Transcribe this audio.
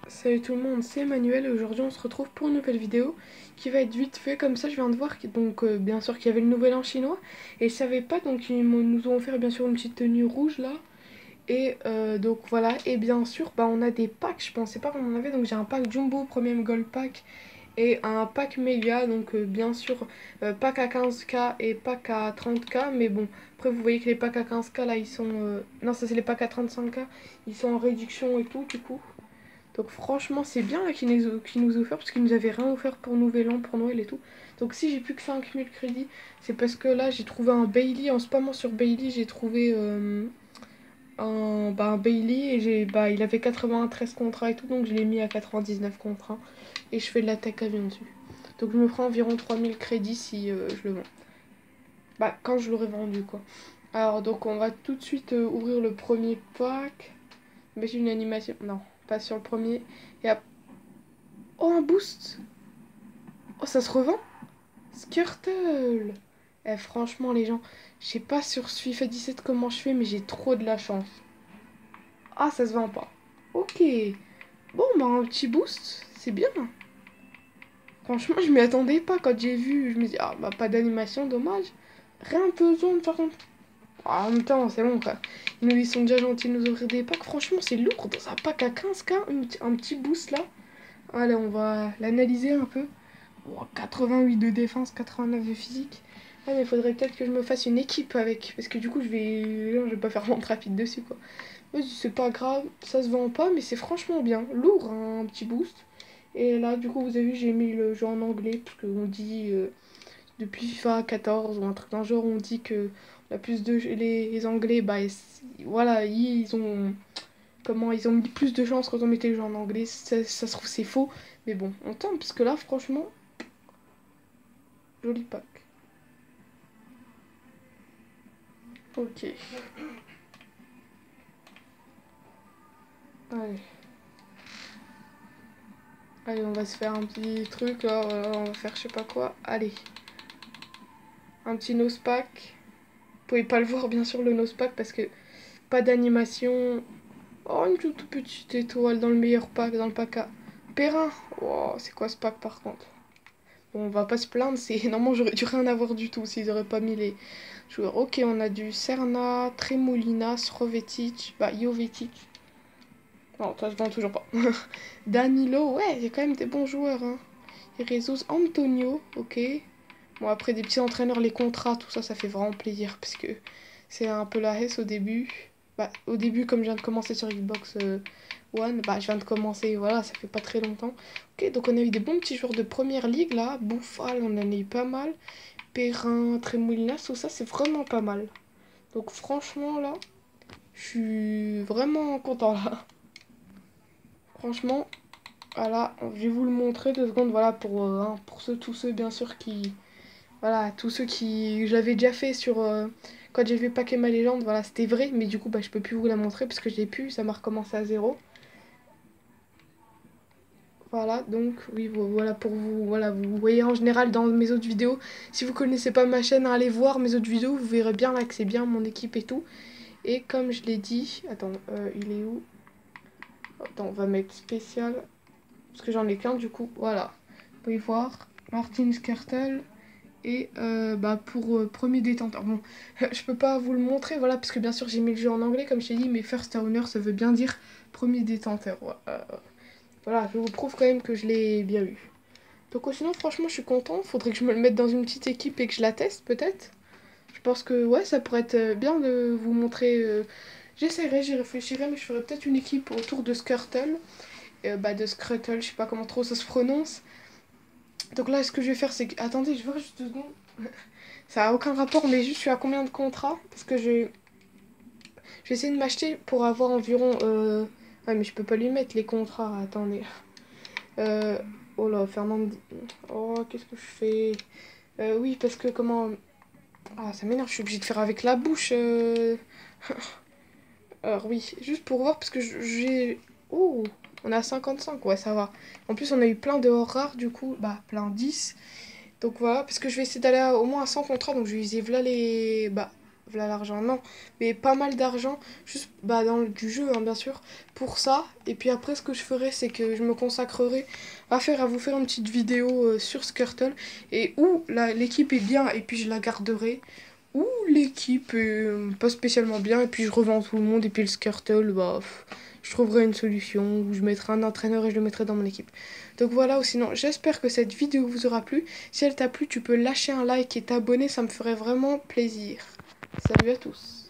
Salut tout le monde, c'est Emmanuel et aujourd'hui on se retrouve pour une nouvelle vidéo qui va être vite fait comme ça. Je viens de voir donc bien sûr qu'il y avait le nouvel an chinois et je savais pas, donc nous ont offert bien sûr une petite tenue rouge là et donc voilà. Et bien sûr bah on a des packs, je pensais pas qu'on en avait, donc j'ai un pack Jumbo Premium Gold Pack et un pack méga, donc bien sûr pack à 15K et pack à 30K, mais bon après vous voyez que les packs à 15K là ils sont non, ça c'est les packs à 35K, ils sont en réduction et tout du coup. Donc franchement c'est bien là qu'ils nous offert parce qu'ils nous avaient rien offert pour Nouvel An, pour Noël et tout. Donc si j'ai plus que 5000 crédits, c'est parce que là j'ai trouvé un Bailey, en spammant sur Bailey j'ai trouvé un Bailey et il avait 93 contrats et tout, donc je l'ai mis à 99 contrats et je fais de la tech avion dessus. Donc je me prends environ 3000 crédits si je le vends. Bah quand je l'aurai vendu quoi. Alors donc on va tout de suite ouvrir le premier pack. Mais j'ai une animation, non, pas sur le premier. Et après... Oh, un boost. Oh, ça se revend. Skirtle. Eh, franchement, les gens, je sais pas sur ce FIFA 17 comment je fais, mais j'ai trop de la chance. Ah, ça se vend pas. Ok. Bon, bah, un petit boost, c'est bien. Franchement, je m'y attendais pas quand j'ai vu. Je me dis, ah, bah, pas d'animation, dommage. Rien besoin de faire. Ah, en même temps, c'est bon, quoi. Ils sont déjà gentils de nous offrir des packs. Franchement, c'est lourd. Dans un pack à 15K, un petit boost là. Allez, on va l'analyser un peu. Oh, 88 de défense, 89 de physique. Ah, mais il faudrait peut-être que je me fasse une équipe avec. Parce que du coup, je vais pas faire vente rapide dessus, quoi. Vas-y, c'est pas grave, ça se vend pas, mais c'est franchement bien. Lourd, hein, un petit boost. Et là, du coup, vous avez vu, j'ai mis le jeu en anglais. Parce qu'on dit, depuis FIFA 14 ou un truc d'un genre, on dit que la plus de les Anglais, bah, voilà, ils ont comment ils ont mis plus de chance quand on mettait le jeu en anglais. Ça se trouve c'est faux, mais bon, on tente parce que là franchement, joli pack. Ok, allez. Allez, on va se faire un petit truc là, voilà, on va faire je sais pas quoi. Allez, un petit nose pack. Vous pouvez pas le voir bien sûr le nose pack parce que pas d'animation. Oh, une toute petite étoile dans le meilleur pack, dans le pack à Perrin. Oh, c'est quoi ce pack par contre? Bon, on va pas se plaindre, c'est normalement j'aurais dû rien avoir du tout s'ils auraient pas mis les joueurs. Ok, on a du Serna, Tremolina, Srovetic, bah Jovetic. Non, ça se vend toujours pas. Danilo, ouais, il y a quand même des bons joueurs. Hein. Et Jesus, Antonio, ok. Bon, après des petits entraîneurs, les contrats, tout ça, ça fait vraiment plaisir parce que c'est un peu la hesse au début. Bah, au début, comme je viens de commencer sur Xbox One, bah, je viens de commencer, voilà, ça fait pas très longtemps. Ok, donc on a eu des bons petits joueurs de première ligue là. Bouffal, on en a eu pas mal. Perrin, Tremoulinas, tout ça, c'est vraiment pas mal. Donc franchement, là, je suis vraiment content là. Franchement, voilà, je vais vous le montrer 2 secondes, voilà, pour tous ceux bien sûr qui... Voilà, tous ceux qui... J'avais déjà fait sur... quand j'ai vu paquer ma légende, voilà, c'était vrai, mais du coup, bah, je peux plus vous la montrer parce que je l'ai plus, ça m'a recommencé à zéro. Voilà, donc oui, voilà pour vous, voilà, vous voyez en général dans mes autres vidéos, si vous connaissez pas ma chaîne, allez voir mes autres vidéos, vous verrez bien là que c'est bien mon équipe et tout. Et comme je l'ai dit, attends, il est où? Attends, on va mettre spécial, parce que j'en ai qu'un du coup, voilà. Vous pouvez voir, Martin Skrtel, et bah pour premier détenteur. Bon, je peux pas vous le montrer, voilà, parce que bien sûr j'ai mis le jeu en anglais, comme je t'ai dit, mais first owner, ça veut bien dire premier détenteur. Voilà, je vous prouve quand même que je l'ai bien eu. Donc sinon franchement je suis content, faudrait que je me le mette dans une petite équipe et que je la teste peut-être. Je pense que ouais ça pourrait être bien de vous montrer. J'essaierai, j'y réfléchirai, mais je ferai peut-être une équipe autour de Skirtle. Bah de Skirtle, je sais pas comment trop ça se prononce. Donc là ce que je vais faire c'est que... Attendez, je vois juste 2 secondes. Ça a aucun rapport, mais juste je suis à combien de contrats? Parce que je vais essayer de m'acheter pour avoir environ... Ah mais je peux pas lui mettre les contrats, attendez. Euh... Oh là, Fernand... Oh, qu'est-ce que je fais? Oui, parce que comment... Ah, ça m'énerve, je suis obligée de faire avec la bouche. Alors oui, juste pour voir, parce que j'ai... Oh, on a 55, ouais, ça va. En plus, on a eu plein de hors rares, du coup, bah, plein 10. Donc voilà, parce que je vais essayer d'aller au moins à 100 contrats, donc je vais viser voilà les... Bah, voilà l'argent, non, mais pas mal d'argent, juste bah, du jeu, hein, bien sûr, pour ça. Et puis après, ce que je ferai, c'est que je me consacrerai à vous faire une petite vidéo sur Squirtle, et où l'équipe est bien, et puis je la garderai, ou l'équipe est pas spécialement bien, et puis je revends tout le monde, et puis le Squirtle, bah, je trouverai une solution, où je mettrai un entraîneur et je le mettrai dans mon équipe. Donc voilà, ou sinon, j'espère que cette vidéo vous aura plu. Si elle t'a plu, tu peux lâcher un like et t'abonner, ça me ferait vraiment plaisir. Salut à tous.